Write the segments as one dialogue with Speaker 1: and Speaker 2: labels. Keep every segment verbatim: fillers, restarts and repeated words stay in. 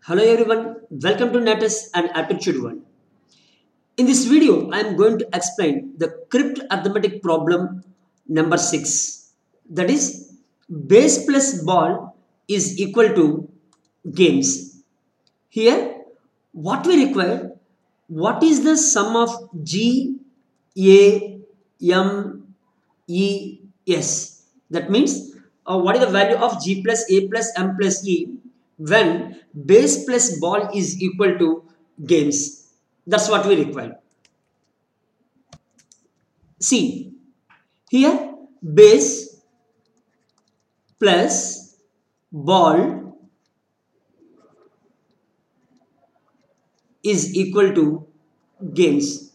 Speaker 1: Hello everyone, welcome to NATUS and Aptitude one. In this video, I am going to explain the cryptarithmetic problem number six. That is, base plus ball is equal to games. Here, what we require, what is the sum of G, A, M, E, S? That means, uh, what is the value of G plus A plus M plus E when base plus ball is equal to games? That's what we require. See, here base plus ball is equal to games.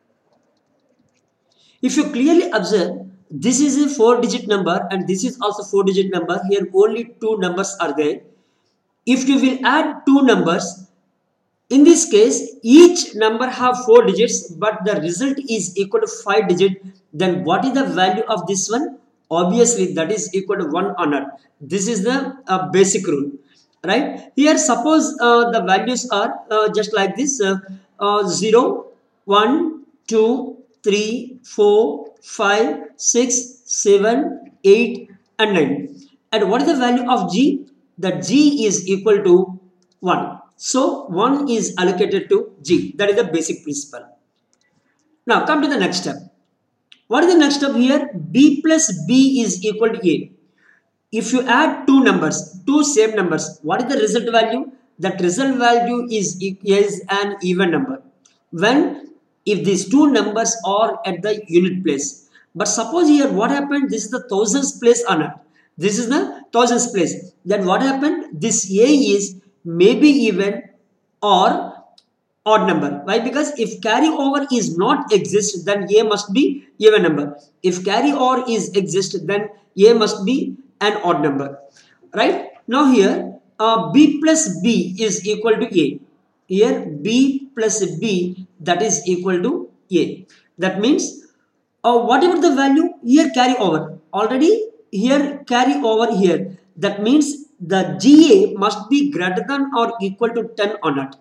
Speaker 1: If you clearly observe, this is a four digit number and this is also four digit number. Here only two numbers are there. If you will add two numbers, in this case, each number have four digits, but the result is equal to five digit. Then what is the value of this one? Obviously, that is equal to one or not. This is the uh, basic rule, right? Here, suppose uh, the values are uh, just like this: uh, uh, zero, one, two, three, four, five, six, seven, eight, and nine. And what is the value of G? That G is equal to one. So one is allocated to G. That is the basic principle. Now come to the next step. What is the next step here? B plus B is equal to A. If you add two numbers, two same numbers, what is the result value? That result value is, is an even number. When if these two numbers are at the unit place. But suppose here what happened? This is the thousands place or not. This is the thousands place. Then what happened? This A is maybe even or odd number. Why? Because if carry over is not exist, then A must be even number. If carry over is exist, then A must be an odd number. Right? Now here uh, B plus B is equal to A. Here B plus B, that is equal to A. That means uh, whatever the value here carry over. Already here carry over here. That means the G A must be greater than or equal to ten or not.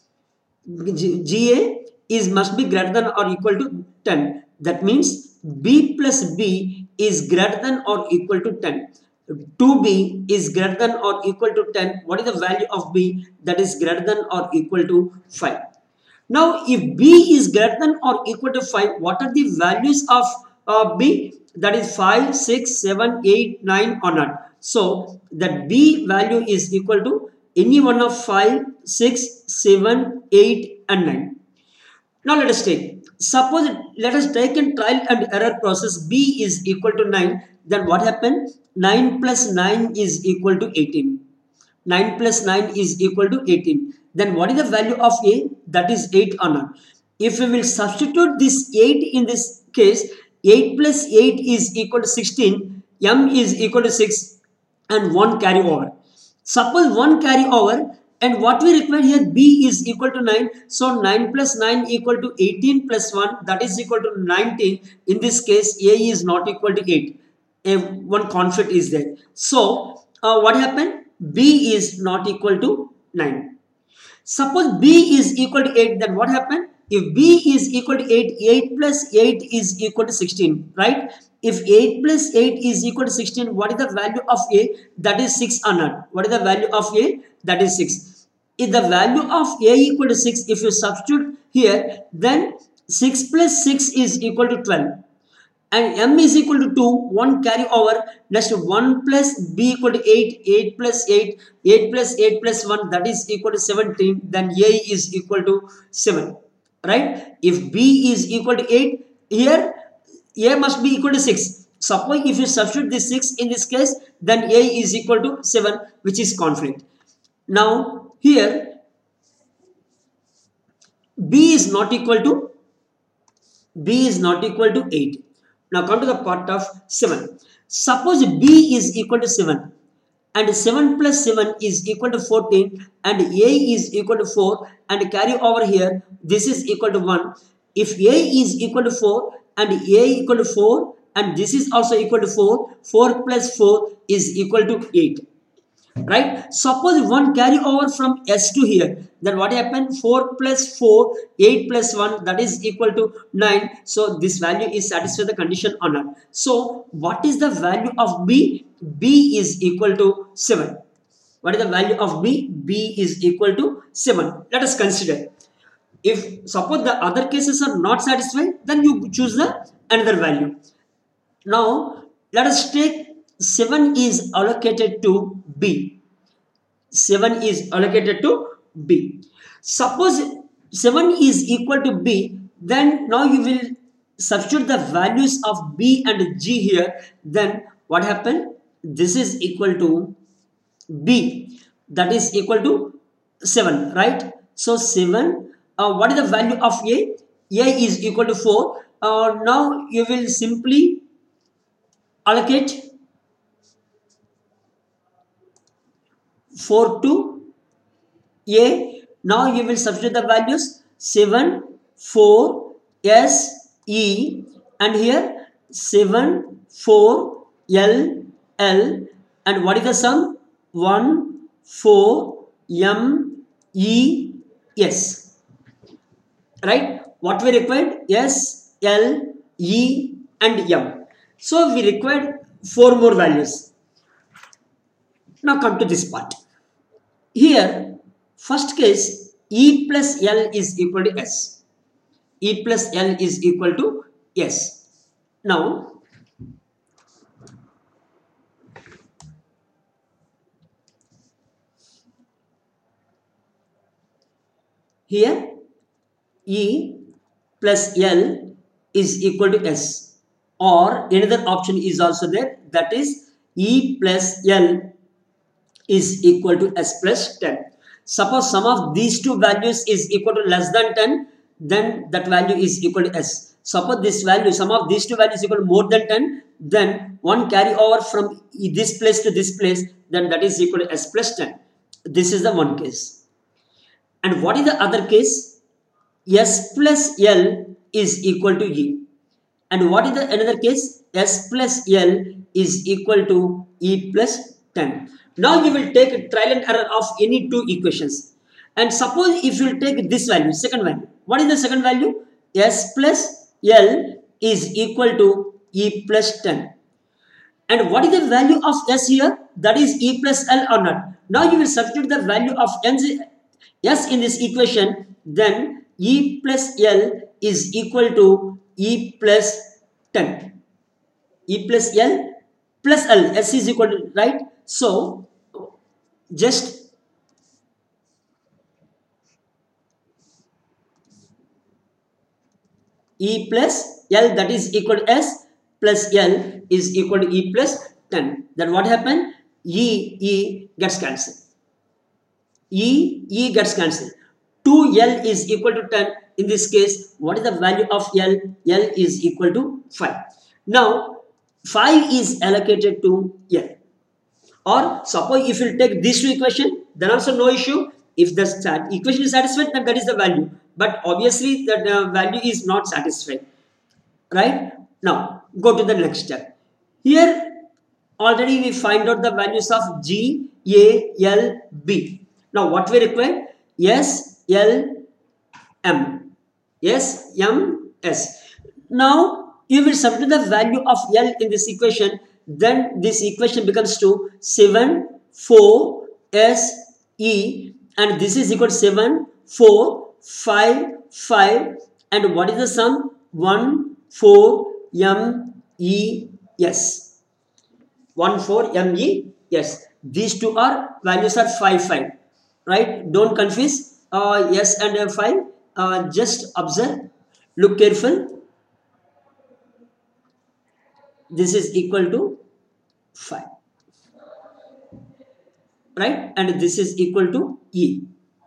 Speaker 1: G A is must be greater than or equal to ten. That means B plus B is greater than or equal to ten. two B is greater than or equal to ten. What is the value of B? That is greater than or equal to five. Now, if B is greater than or equal to five, what are the values of uh, B? That is five, six, seven, eight, nine or not. So, that B value is equal to any one of five, six, seven, eight and nine. Now, let us take. Suppose, let us take a trial and error process. B is equal to nine. Then what happened? nine plus nine is equal to eighteen. nine plus nine is equal to eighteen. Then what is the value of A? That is eight or not. If we will substitute this eight in this case, eight plus eight is equal to sixteen. M is equal to six and one carry over. Suppose one carry over and what we require here, B is equal to nine. So nine plus nine equal to eighteen plus one, that is equal to nineteen. In this case, A is not equal to eight. A one conflict is there. So uh, what happened? B is not equal to nine. Suppose B is equal to eight, then what happened? If B is equal to eight, eight plus eight is equal to sixteen, right? If eight plus eight is equal to sixteen, what is the value of A? That is six or not. What is the value of A? That is six. If the value of A equal to six, if you substitute here, then six plus six is equal to twelve. And M is equal to two, one carry over, next one plus B equal to eight, eight plus eight, eight plus eight plus one, that is equal to seventeen, then A is equal to seven, right? If B is equal to eight, here A must be equal to six. Suppose if you substitute this six in this case, then A is equal to seven, which is conflict. Now, here B is not equal to, B is not equal to eight. Now come to the part of seven. Suppose B is equal to seven and seven plus seven is equal to fourteen and A is equal to four and carry over here, this is equal to one. If A is equal to four and A equal to four and this is also equal to four, four plus four is equal to eight. right? Suppose one carry over from S to here, then what happened? four plus four, eight plus one, that is equal to nine. So this value is satisfy the condition or not. So what is the value of B? B is equal to seven. What is the value of B? B is equal to seven. Let us consider. If suppose the other cases are not satisfied, then you choose the another value. Now let us take seven is allocated to B. seven is allocated to B. Suppose seven is equal to B, then now you will substitute the values of B and G here. Then what happened? This is equal to B, that is equal to seven, right? So seven, uh, what is the value of A? A is equal to four. Uh, now you will simply allocate four to A. Now you will substitute the values seven, four, S, E, and here seven, four, L, L, and what is the sum? one, four, M, E, S. Right? What we required? S, L, E, and M. So we required four more values. Now come to this part. Here, first case, E plus L is equal to S. E plus L is equal to S. Now, here, E plus L is equal to S. Or another option is also there, that is E plus L is equal to S plus ten. Suppose sum of these two values is equal to less than ten, then that value is equal to S. Suppose this value, sum of these two values is equal to more than ten, then one carry over from this place to this place, then that is equal to S plus ten. This is the one case. And what is the other case? S plus L is equal to E. And what is the another case? S plus L is equal to E plus ten. Now you will take a trial and error of any two equations. And suppose if you take this value, second value. What is the second value? S plus L is equal to E plus ten. And what is the value of S here? That is E plus L or not. Now you will substitute the value of S in this equation. Then E plus L is equal to E plus ten. E plus L plus L. S is equal to, right? So, just E plus L, that is equal to S, plus L is equal to E plus ten. Then what happened? E, E gets cancelled. E, E gets cancelled. two L is equal to ten. In this case, what is the value of L? L is equal to five. Now, five is allocated to L. Or suppose if you take these two equations, then also no issue. If the equation is satisfied, then that is the value. But obviously, the uh, value is not satisfied. Right? Now, go to the next step. Here, already we find out the values of G, A, L, B. Now, what we require? S, L, M. S, M, S. Now, you will substitute the value of L in this equation. Then this equation becomes to seven, four, S, E, and this is equal to seven, four, five, five, and what is the sum? one, four, M, E, S. one, four, M, E, S. These two are values are five, five, right? Don't confuse uh, S and uh, five. Uh, just observe, look careful. This is equal to five, right? And this is equal to E.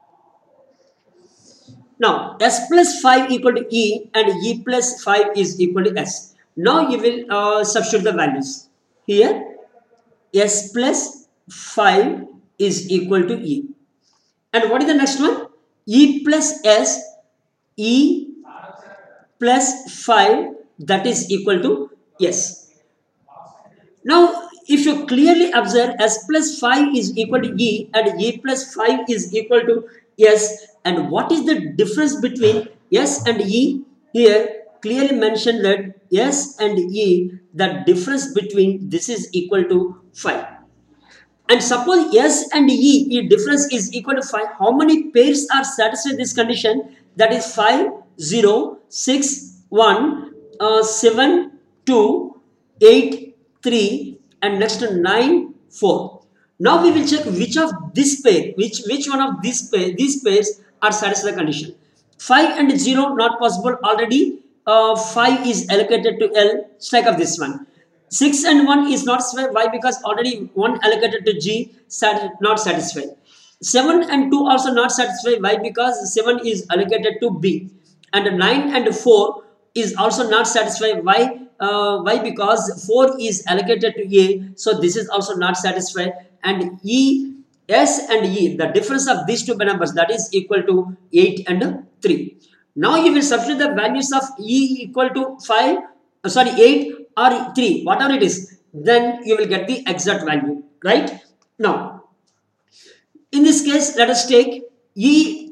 Speaker 1: Now, S plus five equal to E and E plus five is equal to S. Now, you will uh, substitute the values. Here, S plus five is equal to E. And what is the next one? E plus S, E plus five, that is equal to S. Now, if you clearly observe, s plus five is equal to e and e plus five is equal to s, and what is the difference between s and e? Here clearly mentioned that s and e, the difference between this is equal to five. And suppose S and E, E difference is equal to five. How many pairs are satisfied this condition? That is five, zero, six, one, uh, seven, two, eight, three, and next to nine, four. Now we will check which of this pair, which, which one of these pair, these pairs are satisfied the condition. five and zero not possible already. Uh, five is allocated to L, strike of this one. six and one is not satisfied. Why? Because already one allocated to G, sat not satisfied. seven and two also not satisfied. Why? Because seven is allocated to B. And nine and four is also not satisfied. Why? Uh, why? Because four is allocated to A. So this is also not satisfied. And E, S and E, the difference of these two numbers, that is equal to eight and three. Now you will substitute the values of E equal to five, uh, sorry, eight or three, whatever it is, then you will get the exact value, right? Now, in this case, let us take E,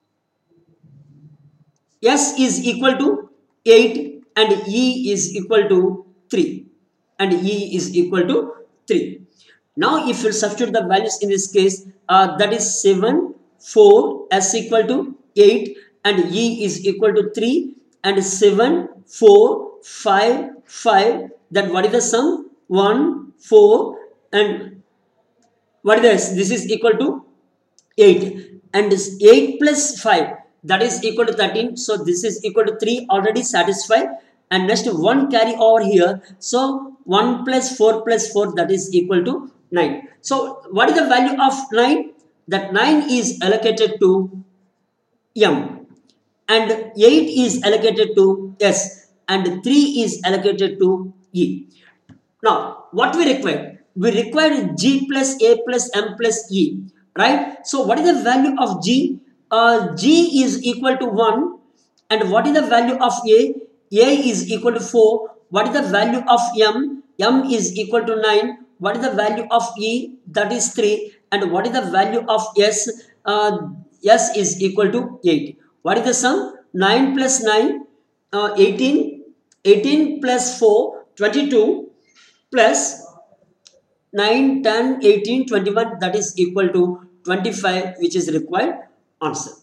Speaker 1: S is equal to eight and E is equal to three, and E is equal to three. Now, if you substitute the values in this case, uh, that is seven, four, S equal to eight, and E is equal to three, and seven, four, five, five, then what is the sum? one, four, and what is this? This is equal to eight, and this eight plus five, that is equal to thirteen, so this is equal to three, already satisfied, and next one carry over here, so one plus four plus four, that is equal to nine. So what is the value of nine? That nine is allocated to M, and eight is allocated to S, and three is allocated to E. Now, what we require? We require G plus A plus M plus E, right? So, what is the value of G? Uh, G is equal to one, and what is the value of A? A is equal to four. What is the value of M? M is equal to nine. What is the value of E? That is three. And what is the value of S? Uh, S is equal to eight. What is the sum? nine plus nine, uh, eighteen. eighteen plus four, twenty-two, plus nine, ten, eighteen, twenty-one, that is equal to twenty-five, which is required answer.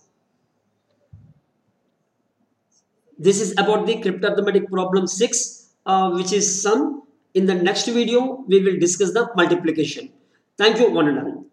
Speaker 1: This is about the cryptarithmetic problem six, uh, which is sum. In the next video, we will discuss the multiplication. Thank you, one and all.